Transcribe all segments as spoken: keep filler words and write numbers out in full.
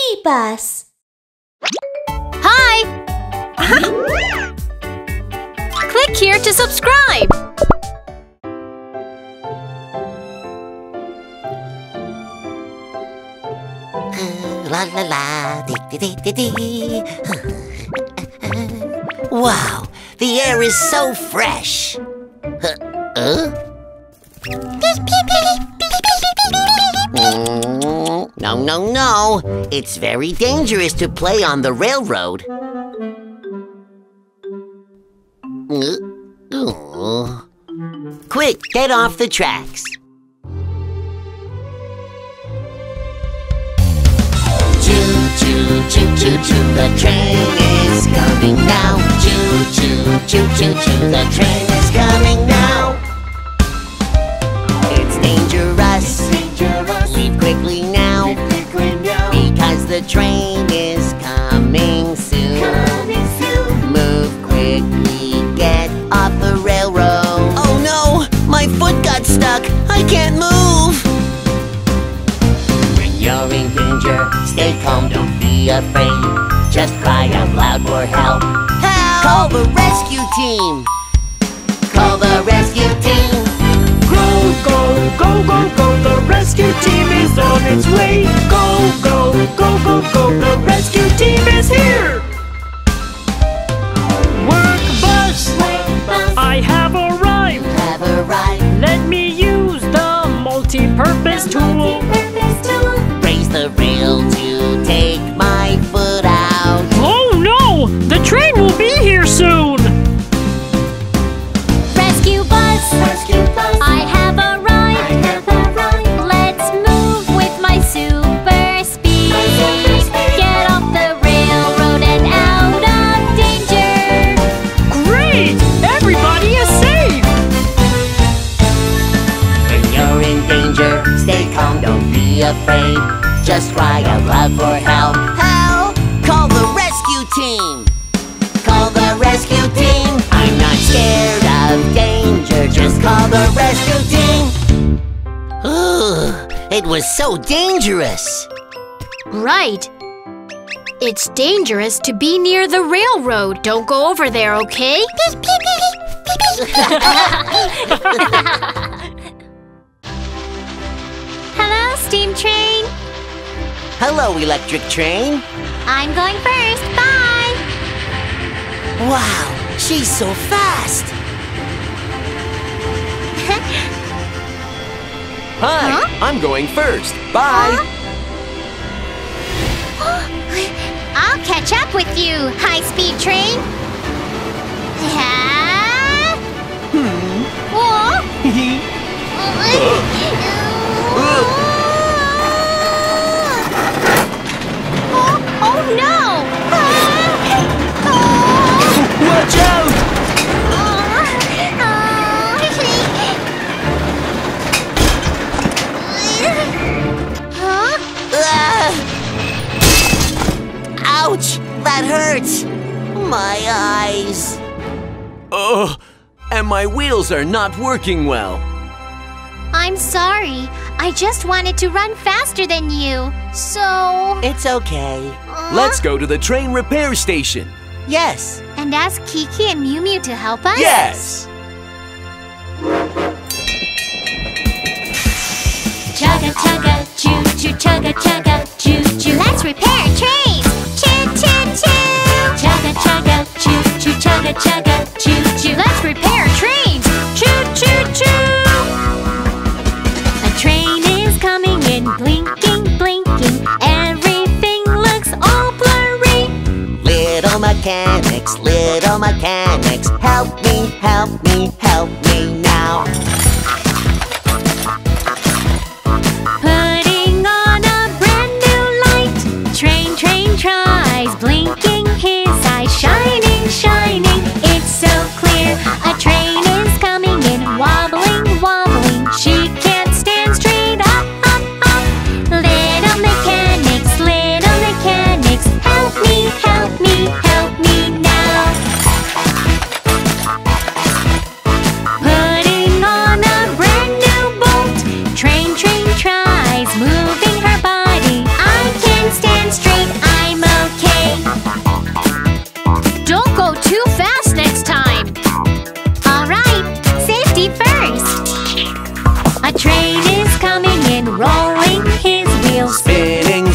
bus. Hi! Click here to subscribe. La la la, dee dee dee dee dee. Wow, the air is so fresh. Huh? Huh? Mm, no, no, no. It's very dangerous to play on the railroad. Uh, Quick, get off the tracks. Choo, choo, choo, choo, choo, the train is coming now. Choo, choo, choo, choo, choo, the train is coming now. It's dangerous. Leave quickly now, because the train is coming soon. Move quickly, get off the railroad. Oh no, my foot got stuck. I can't move. When you're in danger, stay calm, don't be afraid. Just cry out loud for help. Help! Call the rescue team. Call the rescue team. Go, go, go, go, go, the rescue team is on its way. Go, go, go, go, go, the rescue team is here. Work bus, I have arrived. Have arrived. Let me use the multi-purpose tool. Raise the rail to take my foot out. Oh no, the train will be here soon. Rescue bus, Rescue bus. I have arrived. Let's move with my super speed. Get off the railroad and out of danger. Great, everybody is safe. When you're in danger, stay calm, don't be afraid. Just cry out loud for help. Help! Call the rescue team. Call the rescue team. I'm not scared of danger. Just call the rescue team. Ugh, it was so dangerous. Right. It's dangerous to be near the railroad. Don't go over there, okay? Hello, steam train. Hello, electric train. I'm going first. Bye. Wow, she's so fast. Hi, Huh? I'm going first. Bye. I'll catch up with you, high-speed train. Yeah. Whoa. oh, oh no! Watch out! Huh? Ah! Ouch! That hurts. My eyes. Oh, and my wheels are not working well. I'm sorry. I just wanted to run faster than you, so... It's okay. Let's go to the train repair station. Yes. And ask Kiki and Mew Mew to help us? Yes! Chugga chugga, choo choo chugga chugga, choo choo. Let's repair trains! Choo choo choo! Chugga chugga, choo choo chugga chugga, choo choo. Let's repair trains! Choo choo choo! A train is coming in, blinking, blinking. Everything looks all blurry. Little mechanics, little mechanics, help me, help me, help me now. Putting on a brand new light.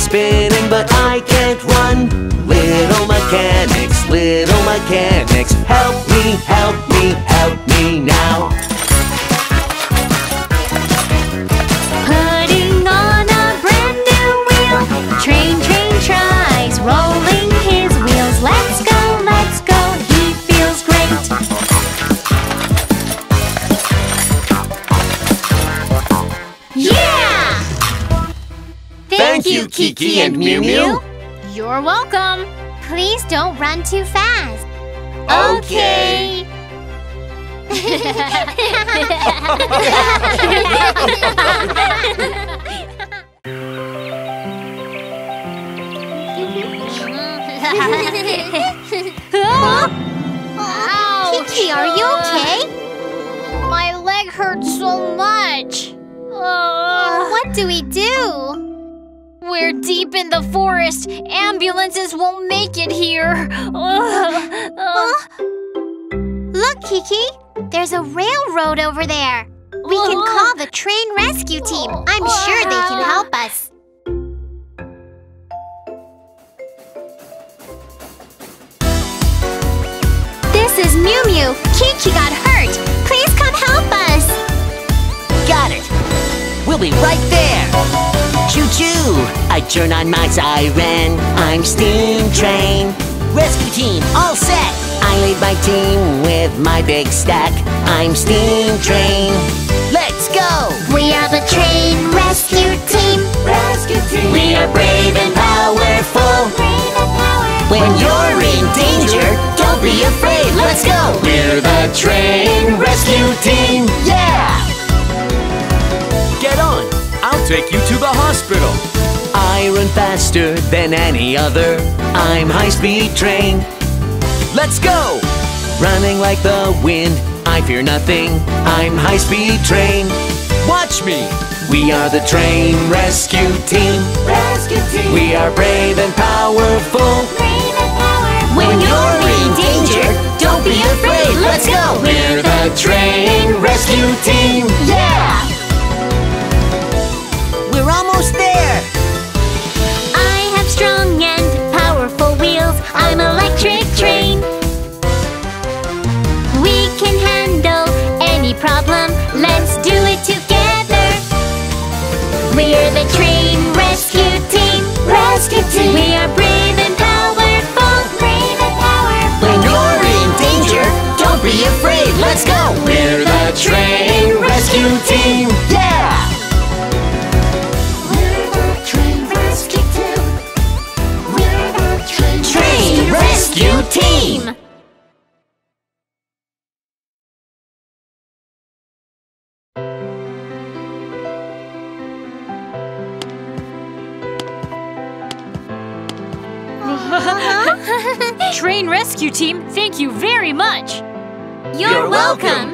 wheels spinning, but I can't run. Little mechanics, little mechanics, help me, help me, help me now. Putting on a brand new wheel. Train, train tries, rolling his wheels. Let's go, let's go, he feels great. Yeah! Thank you, Kiki and Mew Mew. You're welcome. Please don't run too fast. Okay. Ow. Kiki, are you okay? My leg hurts so much. What do we do? We're deep in the forest. Ambulances won't make it here. Look, Kiki. There's a railroad over there. We can call the train rescue team. I'm sure they can help us. This is Mew Mew. Kiki got hurt. Please come help us. Got it. We'll be right there. Choo-choo! I turn on my siren. I'm Steam Train. Rescue team, all set. I lead my team with my big stack. I'm Steam Train. Let's go! We are the train rescue team. Rescue team. We are brave and powerful. Brave and powerful. When you're in danger, don't be afraid. Let's go! We're the train rescue team. Yeah! Get on, I'll take you to the hospital. I run faster than any other. I'm high-speed train. Let's go! Running like the wind, I fear nothing. I'm high-speed train. Watch me! We are the train rescue team. Rescue team. We are brave and powerful. Brave and powerful. When you're in danger, don't be afraid. Let's go! We're the train rescue team. Yeah! We're almost there. I have strong and powerful wheels. I'm electric train. We can handle any problem. Let's do it together. We're the train rescue team. Rescue team. We are brave and powerful. Brave and powerful. When you're in danger, don't be afraid. Let's go! We're the train rescue team. Yeah! Train Rescue Team! Train Rescue Team, thank you very much! You're, You're welcome.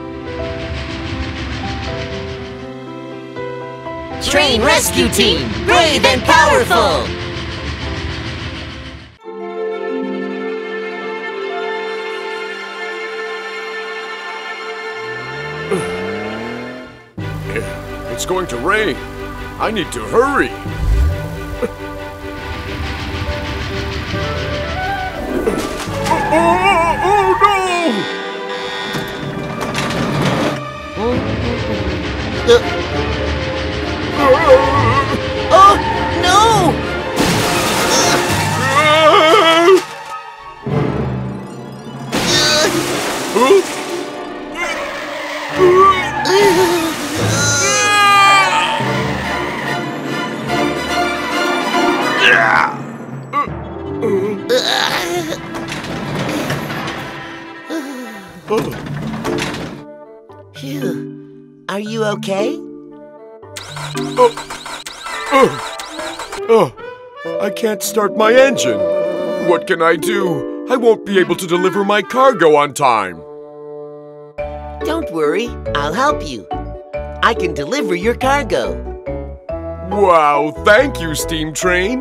Train Rescue Team! Brave and powerful! It's going to rain. I need to hurry. Oh, oh, oh, Uh, oh, no! Phew. Are you okay? Oh, I can't start my engine. What can I do? I won't be able to deliver my cargo on time. Don't worry, I'll help you. I can deliver your cargo. Wow, thank you, Steam Train.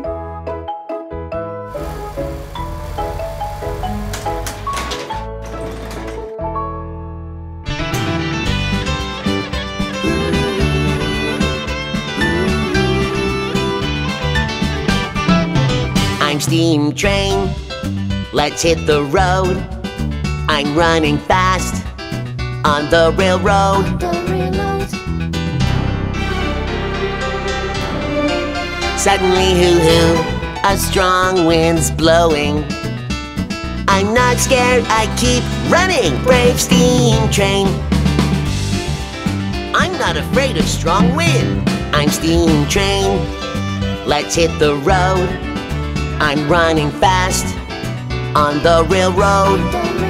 I'm Steam Train. Let's hit the road. I'm running fast on the railroad. Suddenly, hoo-hoo, a strong wind's blowing. I'm not scared, I keep running, brave Steam Train. I'm not afraid of strong wind. I'm Steam Train. Let's hit the road. I'm running fast on the railroad.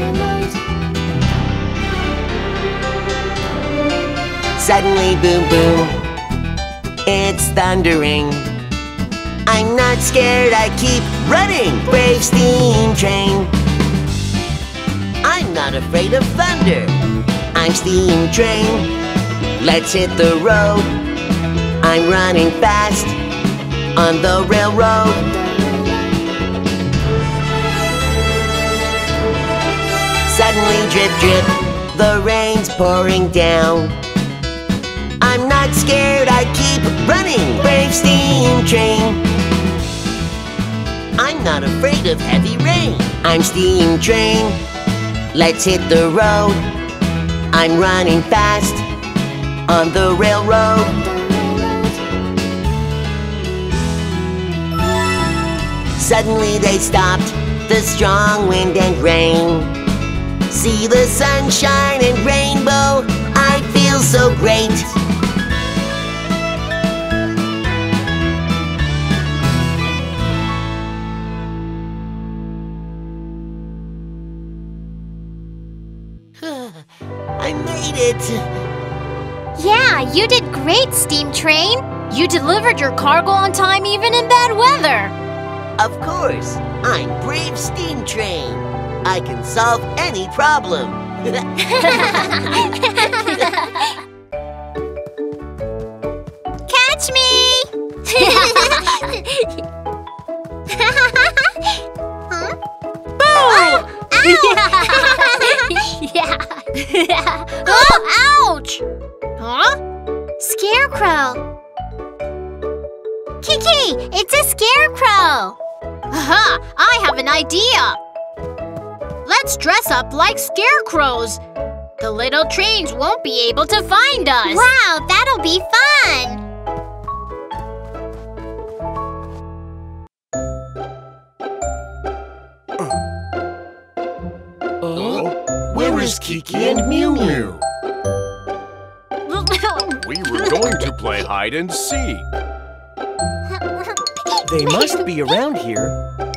Suddenly, boom, boom, it's thundering. I'm not scared, I keep running, brave Steam Train. I'm not afraid of thunder. I'm Steam Train. Let's hit the road. I'm running fast on the railroad. Suddenly, drip, drip, the rain's pouring down. I'm not scared, I keep running, brave Steam Train. I'm not afraid of heavy rain. I'm Steam Train. Let's hit the road. I'm running fast on the railroad. Suddenly they stopped, the strong wind and rain. See the sunshine and rainbow, I feel so great. I made it! Yeah, you did great, Steam Train. You delivered your cargo on time even in bad weather. Of course, I'm brave Steam Train. I can solve any problem. Catch me! Huh? Boom! Yeah. Oh, ouch! Huh? Scarecrow. Kiki, it's a scarecrow. Aha! I have an idea! Let's dress up like scarecrows. The little trains won't be able to find us. Wow, that'll be fun! Oh, where is Kiki and Mew Mew? We were going to play hide and seek. They must be around here.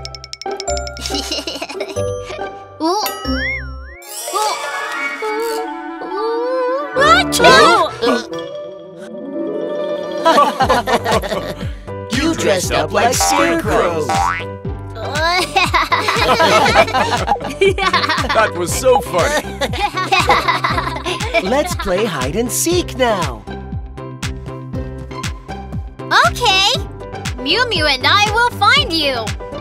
Ooh. You dressed up like scarecrows. That was so funny. Let's play hide and seek now. Okay! Mew Mew and I will find you.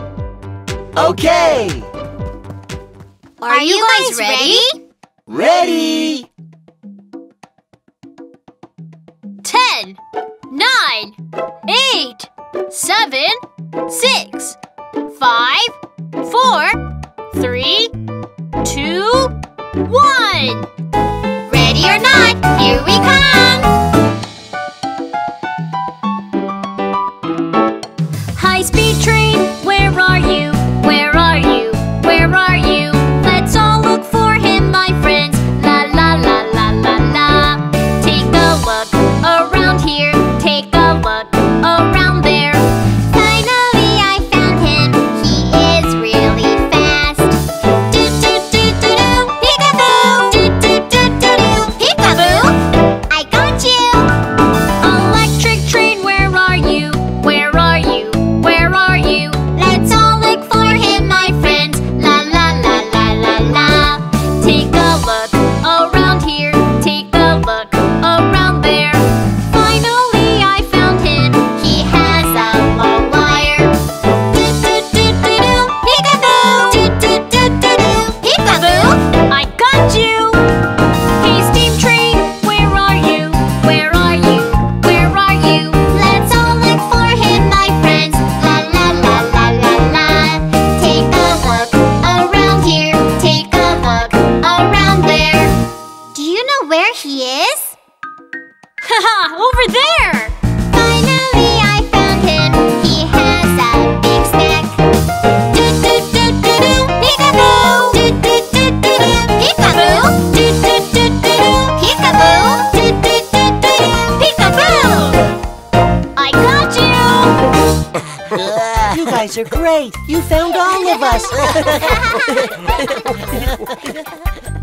Okay. Are, Are you, you guys, guys ready? Ready? Ten, nine, eight, seven, six, five, four, three, two, one. Ready or not, here we come! High-speed train, where are you? Where are you? Where are you? Let's all look for him, my friends. La la la la la la. Take a look around here. Take a look around there. Finally, I found him. He is really fast. Do do do do do, peekaboo. Do do do do do, peekaboo. I got you. Electric train, where are you? Where are you? Where are you? are great. You found all of us.